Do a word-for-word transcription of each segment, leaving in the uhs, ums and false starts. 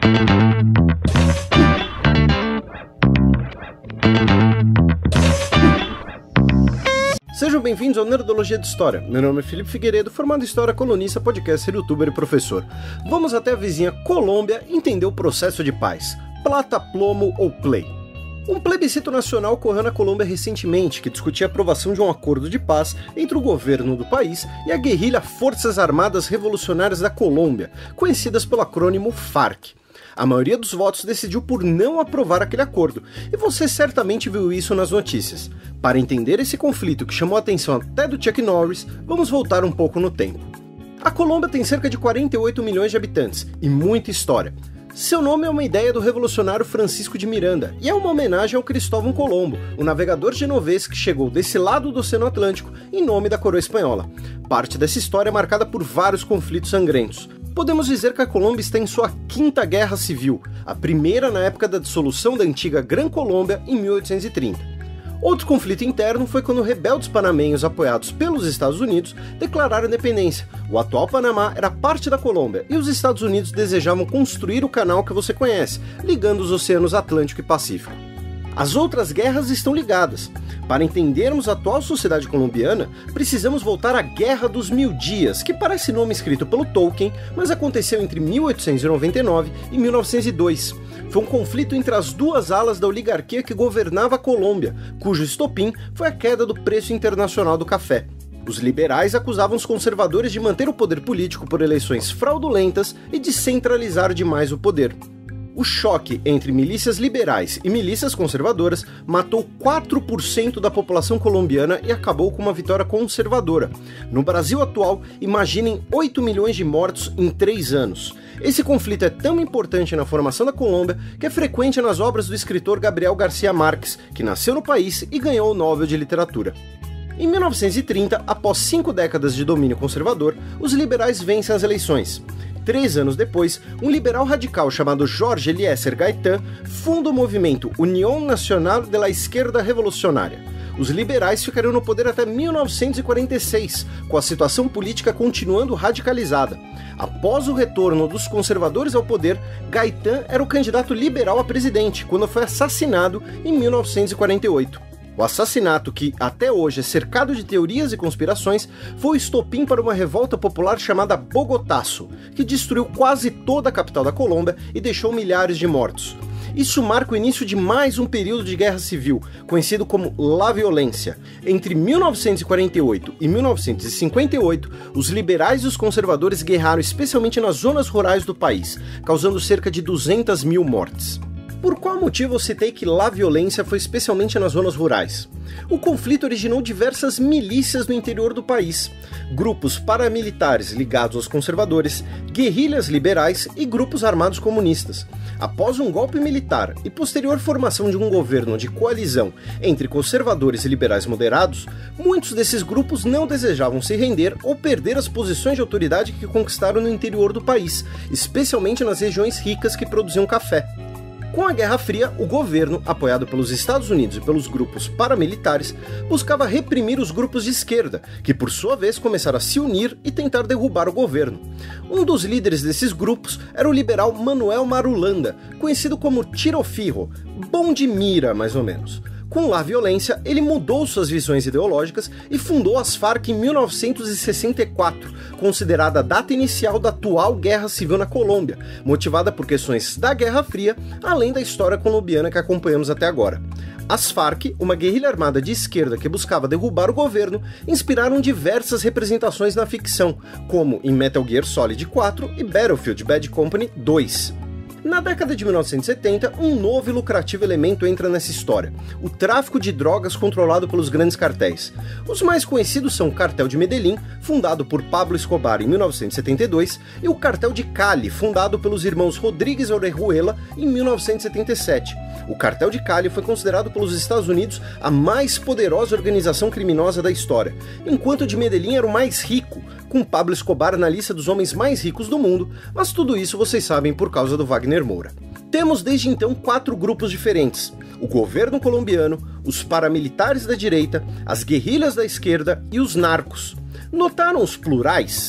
Sejam bem-vindos ao Nerdologia de História. Meu nome é Felipe Figueiredo, formado em História, colunista, podcaster, youtuber e professor. Vamos até a vizinha Colômbia entender o processo de paz. Plata, plomo ou play? Um plebiscito nacional ocorreu na Colômbia recentemente, que discutia a aprovação de um acordo de paz entre o governo do país e a guerrilha Forças Armadas Revolucionárias da Colômbia, conhecidas pelo acrônimo FARC. A maioria dos votos decidiu por não aprovar aquele acordo, e você certamente viu isso nas notícias. Para entender esse conflito que chamou a atenção até do Chuck Norris, vamos voltar um pouco no tempo. A Colômbia tem cerca de quarenta e oito milhões de habitantes, e muita história. Seu nome é uma ideia do revolucionário Francisco de Miranda, e é uma homenagem ao Cristóvão Colombo, o navegador genovês que chegou desse lado do Oceano Atlântico em nome da coroa espanhola. Parte dessa história é marcada por vários conflitos sangrentos. Podemos dizer que a Colômbia está em sua quinta guerra civil, a primeira na época da dissolução da antiga Gran Colômbia em mil oitocentos e trinta. Outro conflito interno foi quando rebeldes panamenhos apoiados pelos Estados Unidos declararam independência. O atual Panamá era parte da Colômbia e os Estados Unidos desejavam construir o canal que você conhece, ligando os oceanos Atlântico e Pacífico. As outras guerras estão ligadas. Para entendermos a atual sociedade colombiana, precisamos voltar à Guerra dos Mil Dias, que parece nome escrito pelo Tolkien, mas aconteceu entre mil oitocentos e noventa e nove e mil novecentos e dois. Foi um conflito entre as duas alas da oligarquia que governava a Colômbia, cujo estopim foi a queda do preço internacional do café. Os liberais acusavam os conservadores de manter o poder político por eleições fraudulentas e de centralizar demais o poder. O choque entre milícias liberais e milícias conservadoras matou quatro por cento da população colombiana e acabou com uma vitória conservadora. No Brasil atual, imaginem oito milhões de mortos em três anos. Esse conflito é tão importante na formação da Colômbia que é frequente nas obras do escritor Gabriel García Márquez, que nasceu no país e ganhou o Nobel de Literatura. Em mil novecentos e trinta, após cinco décadas de domínio conservador, os liberais vencem as eleições. Três anos depois, um liberal radical chamado Jorge Eliezer Gaitán funda o movimento União Nacional de la Izquierda Revolucionária. Os liberais ficariam no poder até mil novecentos e quarenta e seis, com a situação política continuando radicalizada. Após o retorno dos conservadores ao poder, Gaitán era o candidato liberal a presidente, quando foi assassinado em mil novecentos e quarenta e oito. O assassinato, que até hoje é cercado de teorias e conspirações, foi o estopim para uma revolta popular chamada Bogotaço, que destruiu quase toda a capital da Colômbia e deixou milhares de mortos. Isso marca o início de mais um período de guerra civil, conhecido como La Violência. Entre mil novecentos e quarenta e oito e mil novecentos e cinquenta e oito, os liberais e os conservadores guerraram especialmente nas zonas rurais do país, causando cerca de duzentas mil mortes. Por qual motivo eu citei que La Violência foi especialmente nas zonas rurais? O conflito originou diversas milícias no interior do país, grupos paramilitares ligados aos conservadores, guerrilhas liberais e grupos armados comunistas. Após um golpe militar e posterior formação de um governo de coalizão entre conservadores e liberais moderados, muitos desses grupos não desejavam se render ou perder as posições de autoridade que conquistaram no interior do país, especialmente nas regiões ricas que produziam café. Com a Guerra Fria, o governo, apoiado pelos Estados Unidos e pelos grupos paramilitares, buscava reprimir os grupos de esquerda, que por sua vez começaram a se unir e tentar derrubar o governo. Um dos líderes desses grupos era o liberal Manuel Marulanda, conhecido como Tiro Fijo, bom de mira mais ou menos. Com La Violência, ele mudou suas visões ideológicas e fundou as Farc em mil novecentos e sessenta e quatro, considerada a data inicial da atual guerra civil na Colômbia, motivada por questões da Guerra Fria, além da história colombiana que acompanhamos até agora. As Farc, uma guerrilha armada de esquerda que buscava derrubar o governo, inspiraram diversas representações na ficção, como em Metal Gear Solid quatro e Battlefield Bad Company dois. Na década de mil novecentos e setenta, um novo e lucrativo elemento entra nessa história, o tráfico de drogas controlado pelos grandes cartéis. Os mais conhecidos são o Cartel de Medellín, fundado por Pablo Escobar em mil novecentos e setenta e dois, e o Cartel de Cali, fundado pelos irmãos Rodríguez Orejuela em mil novecentos e setenta e sete. O Cartel de Cali foi considerado pelos Estados Unidos a mais poderosa organização criminosa da história, enquanto o de Medellín era o mais rico, com Pablo Escobar na lista dos homens mais ricos do mundo, mas tudo isso vocês sabem por causa do Wagner Moura. Temos desde então quatro grupos diferentes: o governo colombiano, os paramilitares da direita, as guerrilhas da esquerda e os narcos. Notaram os plurais?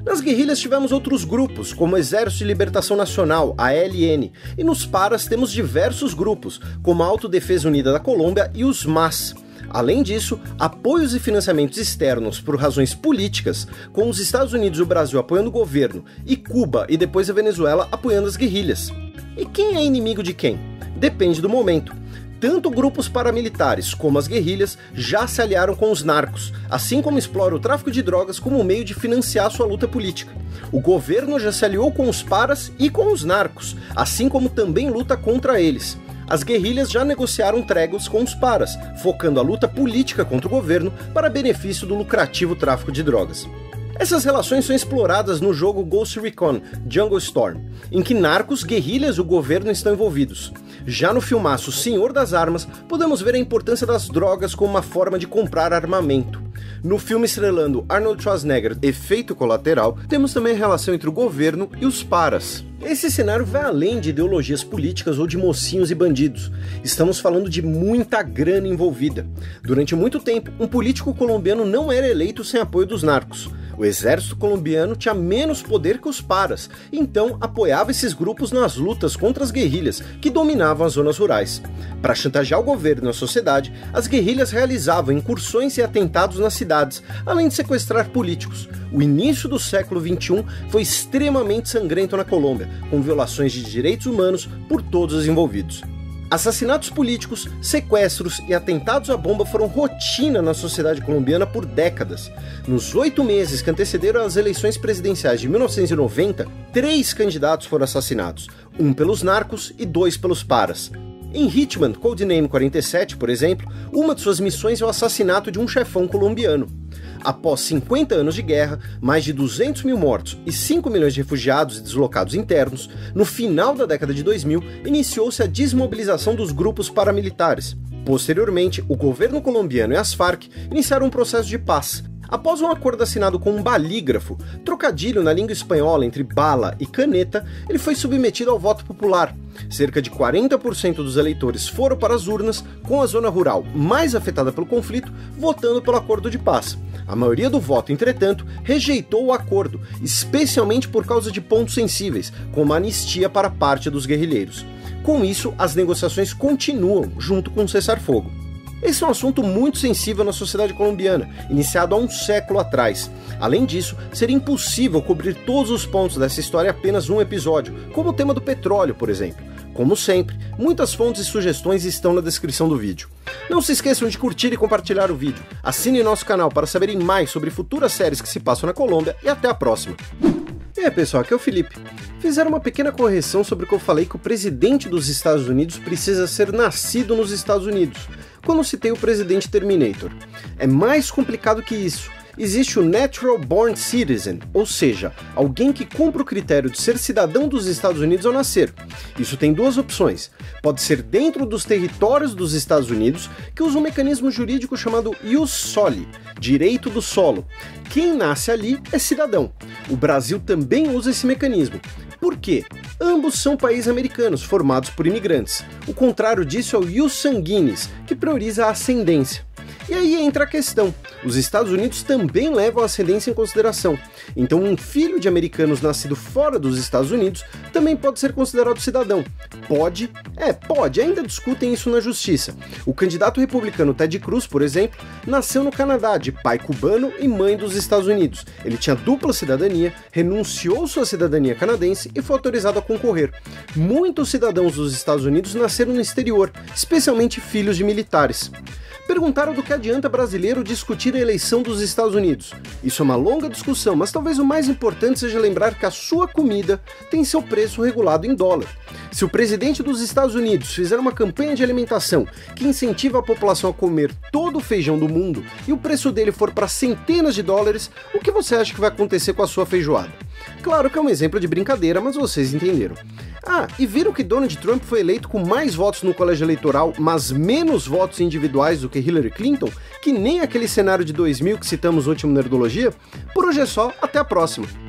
Nas guerrilhas tivemos outros grupos, como o Exército de Libertação Nacional, a E L N, e nos paras temos diversos grupos, como a Autodefesa Unida da Colômbia e os M A S. Além disso, apoios e financiamentos externos por razões políticas, com os Estados Unidos e o Brasil apoiando o governo, e Cuba e depois a Venezuela apoiando as guerrilhas. E quem é inimigo de quem? Depende do momento. Tanto grupos paramilitares como as guerrilhas já se aliaram com os narcos, assim como explora o tráfico de drogas como meio de financiar sua luta política. O governo já se aliou com os paras e com os narcos, assim como também luta contra eles. As guerrilhas já negociaram tréguas com os paras, focando a luta política contra o governo para benefício do lucrativo tráfico de drogas. Essas relações são exploradas no jogo Ghost Recon Jungle Storm, em que narcos, guerrilhas e o governo estão envolvidos. Já no filmaço Senhor das Armas, podemos ver a importância das drogas como uma forma de comprar armamento. No filme estrelando Arnold Schwarzenegger, Efeito Colateral, temos também a relação entre o governo e os paras. Esse cenário vai além de ideologias políticas ou de mocinhos e bandidos. Estamos falando de muita grana envolvida. Durante muito tempo, um político colombiano não era eleito sem apoio dos narcos. O exército colombiano tinha menos poder que os paras, então apoiava esses grupos nas lutas contra as guerrilhas, que dominavam as zonas rurais. Para chantagear o governo e a sociedade, as guerrilhas realizavam incursões e atentados nas cidades, além de sequestrar políticos. O início do século vinte e um foi extremamente sangrento na Colômbia, com violações de direitos humanos por todos os envolvidos. Assassinatos políticos, sequestros e atentados à bomba foram rotina na sociedade colombiana por décadas. Nos oito meses que antecederam as eleições presidenciais de mil novecentos e noventa, três candidatos foram assassinados, um pelos narcos e dois pelos paras. Em Hitman, Codename quarenta e sete, por exemplo, uma de suas missões é o assassinato de um chefão colombiano. Após cinquenta anos de guerra, mais de duzentos mil mortos e cinco milhões de refugiados e deslocados internos, no final da década de dois mil, iniciou-se a desmobilização dos grupos paramilitares. Posteriormente, o governo colombiano e as Farc iniciaram um processo de paz. Após um acordo assinado com um balígrafo, trocadilho na língua espanhola entre bala e caneta, ele foi submetido ao voto popular. Cerca de quarenta por cento dos eleitores foram para as urnas, com a zona rural mais afetada pelo conflito, votando pelo acordo de paz. A maioria do voto, entretanto, rejeitou o acordo, especialmente por causa de pontos sensíveis, como a anistia para parte dos guerrilheiros. Com isso, as negociações continuam, junto com o cessar-fogo. Esse é um assunto muito sensível na sociedade colombiana, iniciado há um século atrás. Além disso, seria impossível cobrir todos os pontos dessa história em apenas um episódio, como o tema do petróleo, por exemplo. Como sempre, muitas fontes e sugestões estão na descrição do vídeo. Não se esqueçam de curtir e compartilhar o vídeo. Assinem nosso canal para saberem mais sobre futuras séries que se passam na Colômbia e até a próxima. E aí pessoal, aqui é o Felipe. Fizeram uma pequena correção sobre o que eu falei que o presidente dos Estados Unidos precisa ser nascido nos Estados Unidos, quando eu citei o presidente Terminator. É mais complicado que isso. Existe o Natural Born Citizen, ou seja, alguém que cumpre o critério de ser cidadão dos Estados Unidos ao nascer. Isso tem duas opções. Pode ser dentro dos territórios dos Estados Unidos, que usa um mecanismo jurídico chamado Ius Soli, direito do solo. Quem nasce ali é cidadão. O Brasil também usa esse mecanismo. Por quê? Ambos são países americanos, formados por imigrantes. O contrário disso é o Ius Sanguinis, que prioriza a ascendência. E aí entra a questão, os Estados Unidos também levam a ascendência em consideração, então um filho de americanos nascido fora dos Estados Unidos também pode ser considerado cidadão. Pode? É, pode, ainda discutem isso na justiça. O candidato republicano Ted Cruz, por exemplo, nasceu no Canadá, de pai cubano e mãe dos Estados Unidos. Ele tinha dupla cidadania, renunciou sua cidadania canadense e foi autorizado a concorrer. Muitos cidadãos dos Estados Unidos nasceram no exterior, especialmente filhos de militares. Perguntaram do que adianta brasileiro discutir a eleição dos Estados Unidos. Isso é uma longa discussão, mas talvez o mais importante seja lembrar que a sua comida tem seu preço regulado em dólar. Se o presidente dos Estados Unidos fizer uma campanha de alimentação que incentiva a população a comer todo o feijão do mundo e o preço dele for para centenas de dólares, o que você acha que vai acontecer com a sua feijoada? Claro que é um exemplo de brincadeira, mas vocês entenderam. Ah, e viram que Donald Trump foi eleito com mais votos no colégio eleitoral, mas menos votos individuais do que Hillary Clinton, que nem aquele cenário de dois mil que citamos no último Nerdologia? Por hoje é só, até a próxima!